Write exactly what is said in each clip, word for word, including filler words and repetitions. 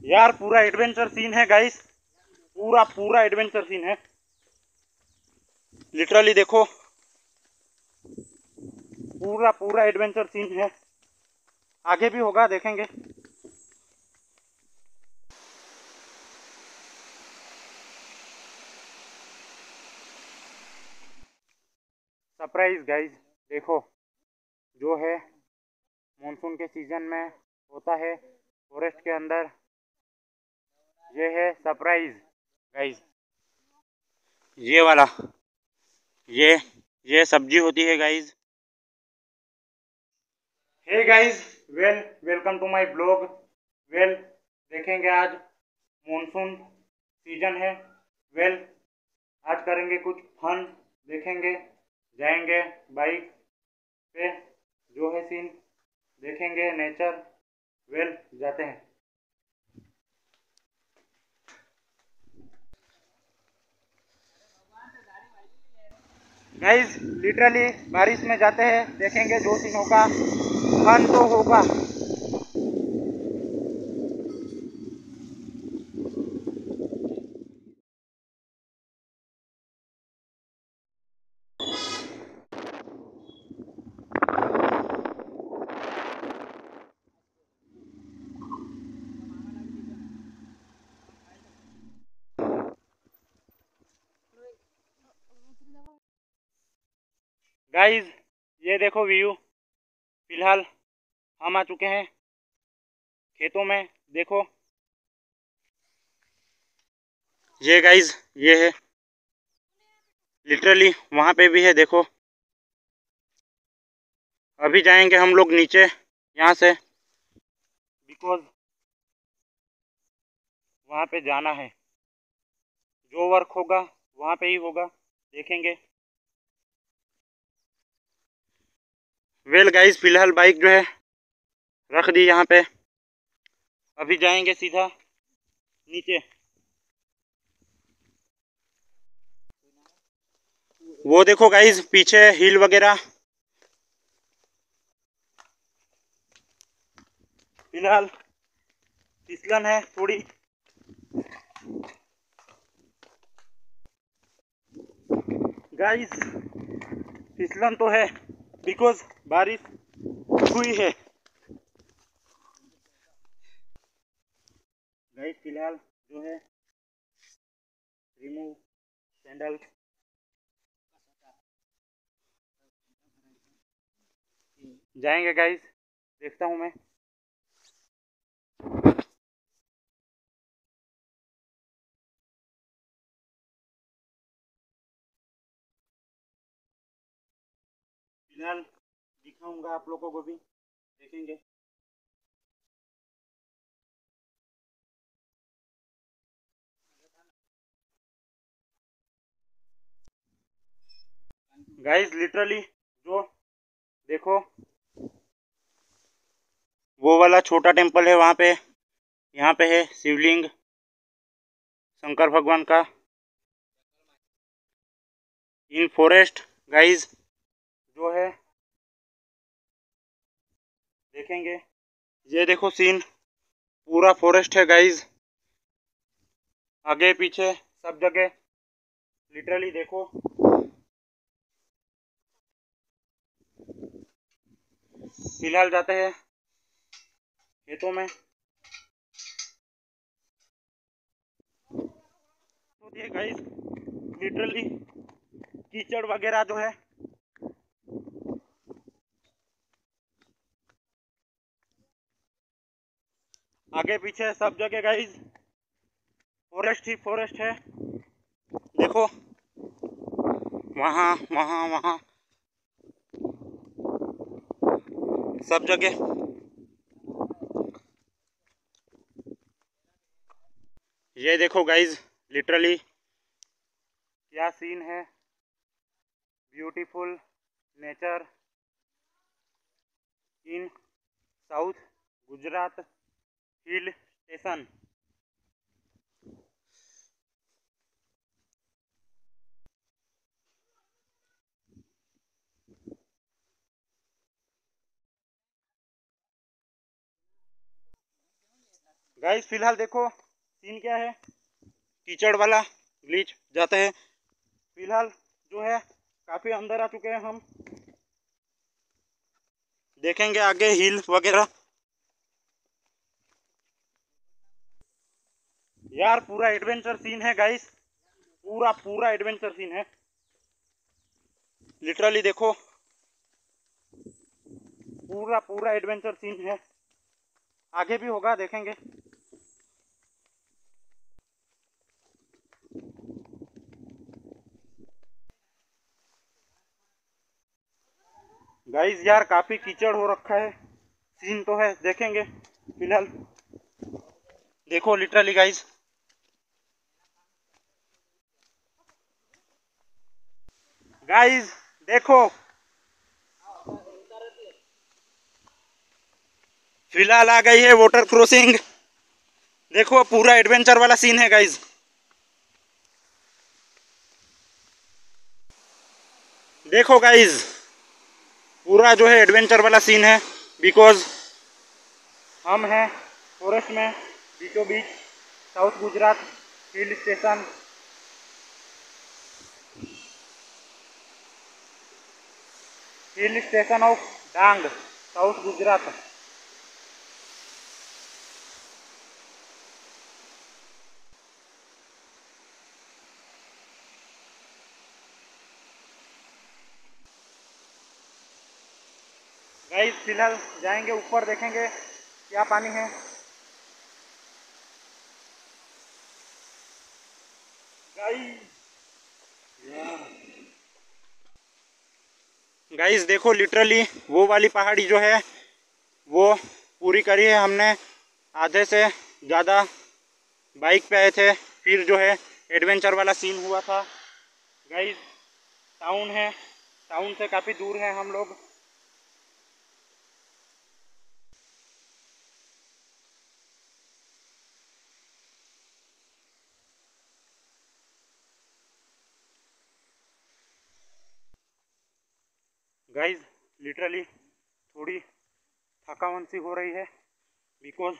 यार पूरा adventure scene है गाइस, पूरा पूरा एडवेंचर सीन है लिटरली। देखो पूरा पूरा एडवेंचर सीन है, आगे भी होगा देखेंगे। सरप्राइज गाइस, देखो जो है मानसून के सीजन में होता है फॉरेस्ट के अंदर, ये है सरप्राइज गाइस। ये वाला ये ये सब्जी होती है guys. Hey guys, well welcome to my blog. Well देखेंगे आज मानसून सीजन है। वेल आज करेंगे कुछ फन, देखेंगे, जाएंगे बाइक पे, जो है सीन देखेंगे, नेचर। वेल जाते हैं गाइस। लिटरली बारिश में जाते हैं, देखेंगे जो सीन होगा, फन तो होगा। गाइस ये देखो व्यू, फिलहाल हम आ चुके हैं खेतों में। देखो ये गाइस, ये है लिटरली, वहां पे भी है देखो। अभी जाएंगे हम लोग नीचे यहाँ से, बिकॉज वहां पे जाना है, जो वर्क होगा वहां पे ही होगा, देखेंगे। वेल गाइस, फिलहाल बाइक जो है रख दी यहाँ पे, अभी जाएंगे सीधा नीचे। वो देखो गाइस पीछे हिल वगैरह। फिलहाल फिसलन है थोड़ी, गाइस फिसलन तो है बिकॉज बारिश हुई है। गाइस फिलहाल जो है रिमूव सैंडल, जाएंगे गाइस, देखता हूँ मैं। फिलहाल दिखाऊंगा आप लोगों को भी, देखेंगे। गाइस लिटरली जो देखो वो वाला छोटा टेम्पल है वहाँ पे, यहाँ पे है शिवलिंग शंकर भगवान का इन फॉरेस्ट गाइस, जो है देखेंगे। ये देखो सीन, पूरा फॉरेस्ट है गाइस, आगे पीछे सब जगह लिटरली देखो। फिलहाल जाते हैं खेतों में। तो ये गाइस लिटरली कीचड़ वगैरह जो है, आगे पीछे सब जगह गाइस फॉरेस्ट ही फॉरेस्ट है। देखो वहाँ वहाँ वहाँ सब जगह। ये देखो गाइस लिटरली क्या सीन है, beautiful nature in south Gujarat hill station. Guys फिलहाल देखो सीन क्या है, कीचड़ वाला ग्लिच जाते हैं। फिलहाल जो है काफी अंदर आ चुके हैं हम, देखेंगे आगे हिल वगैरह। यार पूरा एडवेंचर सीन है गाइस, पूरा पूरा एडवेंचर सीन है लिटरली। देखो पूरा पूरा एडवेंचर सीन है, आगे भी होगा देखेंगे। गाइस यार काफी कीचड़ हो रखा है, सीन तो है देखेंगे फिलहाल। देखो लिटरली गाइस, गाइस देखो फिलहाल आ गई है वाटर क्रॉसिंग। देखो पूरा एडवेंचर वाला सीन है गाइस। देखो गाइस पूरा जो है एडवेंचर वाला सीन है, बिकॉज हम हैं फॉरेस्ट में बीचों बीच, south Gujarat hill station. Hill station of Dang, south Gujarat. Guys फिलहाल जाएंगे ऊपर, देखेंगे क्या पानी है। गाइस देखो लिटरली वो वाली पहाड़ी जो है वो पूरी करी है हमने, आधे से ज़्यादा बाइक पे आए थे, फिर जो है एडवेंचर वाला सीन हुआ था। गाइस टाउन है, टाउन से काफ़ी दूर है हम लोग। गाइस लिटरली थोड़ी थकावन सी हो रही है, बिकॉज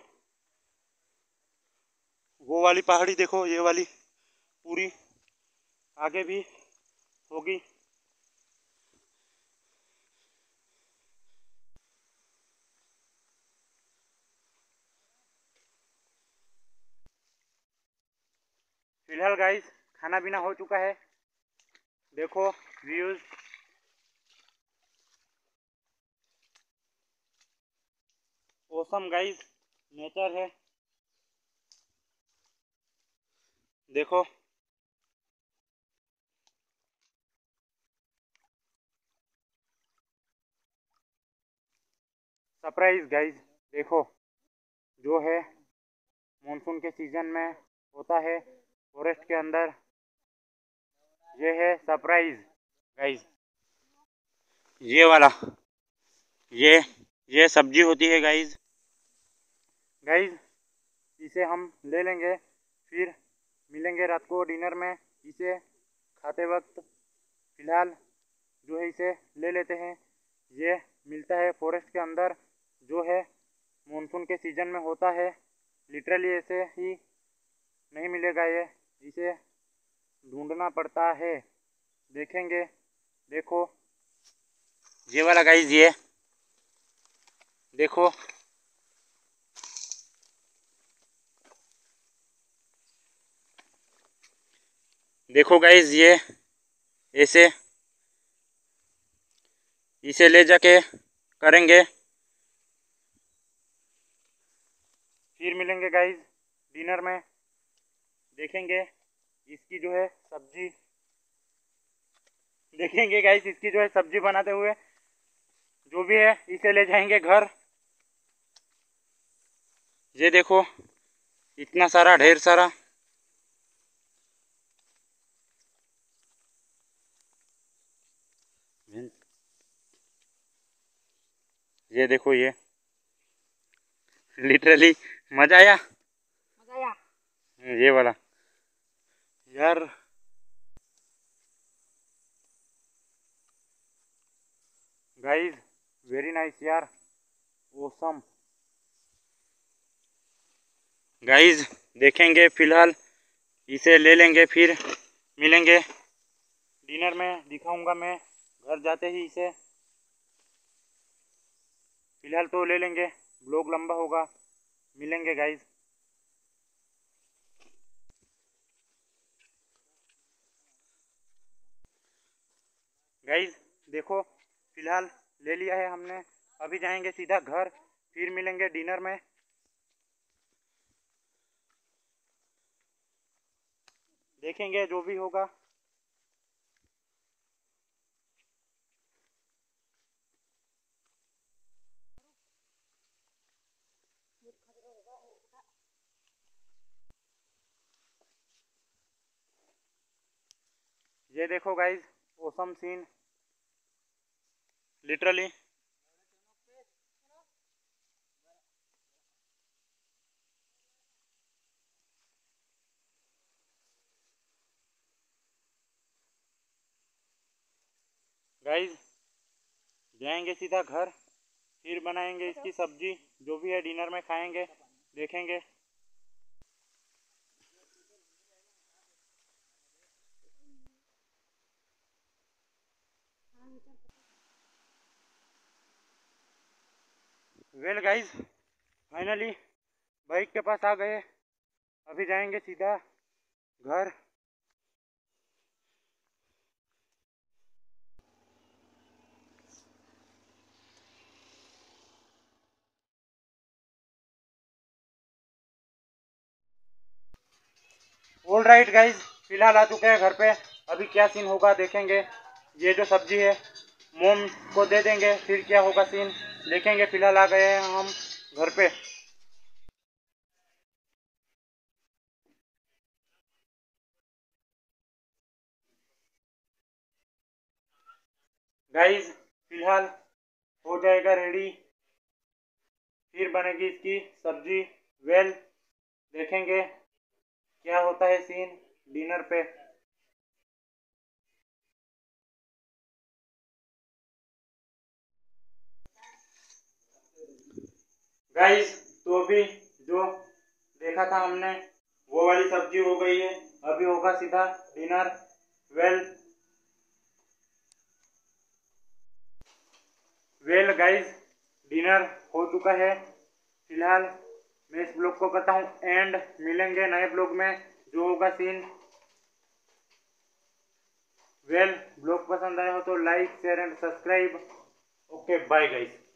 वो वाली पहाड़ी देखो, ये वाली पूरी आगे भी होगी। फिलहाल गाइस खाना पीना हो चुका है, देखो व्यूज। ओसम गाइस नेचर है, देखो सरप्राइज गाइस। देखो जो है मानसून के सीजन में होता है फॉरेस्ट के अंदर, ये है सरप्राइज गाइस। ये वाला ये ये सब्जी होती है गाइस। गाइस इसे हम ले लेंगे, फिर मिलेंगे रात को डिनर में इसे खाते वक्त। फिलहाल जो है इसे ले लेते हैं। ये मिलता है फॉरेस्ट के अंदर, जो है मानसून के सीजन में होता है। लिटरली ऐसे ही नहीं मिलेगा ये, इसे ढूंढना पड़ता है, देखेंगे। देखो ये वाला गाइस, ये देखो देखो गाइस, ये ऐसे इसे ले जाके करेंगे, फिर मिलेंगे गाइस डिनर में, देखेंगे इसकी जो है सब्जी, देखेंगे गाइस इसकी जो है सब्जी बनाते हुए। जो भी है इसे ले जाएंगे घर। ये देखो इतना सारा, ढेर सारा। ये देखो, ये लिटरली मजा आया, मजा आया ये वाला यार। गाइस वेरी नाइस यार, ओसम। गाइज देखेंगे, फिलहाल इसे ले लेंगे, फिर मिलेंगे डिनर में। दिखाऊंगा मैं घर जाते ही इसे। फिलहाल तो ले लेंगे, ब्लॉग लंबा होगा। मिलेंगे गाइज। गाइज देखो, फिलहाल ले लिया है हमने। अभी जाएंगे सीधा घर, फिर मिलेंगे डिनर में। देखेंगे जो भी होगा। ये देखो guys, awesome scene literally. Guys जाएंगे सीधा घर, फिर बनाएंगे इसकी सब्जी, जो भी है डिनर में खाएंगे। देखेंगे। वेल गाइज फाइनली बाइक के पास आ गए। अभी जाएंगे सीधा घर। ऑल राइट गाइज, फिलहाल आ चुके हैं घर पे। अभी क्या सीन होगा देखेंगे। ये जो सब्जी है मोम को दे देंगे, फिर क्या होगा सीन देखेंगे। फिलहाल आ गए हैं हम घर पे। गाइज फिलहाल हो जाएगा रेडी, फिर बनेगी इसकी सब्जी। वेल देखेंगे क्या होता है सीन डिनर पे। गाइस तो अभी जो देखा था हमने वो वाली सब्जी हो गई है। अभी होगा सीधा dinner. Well well guys dinner हो चुका है। फिलहाल मैं इस ब्लॉग को करता हूँ एंड। मिलेंगे नए ब्लॉग में, जो होगा सीन। वेल ब्लॉग पसंद आया हो तो like share and subscribe. Okay bye guys.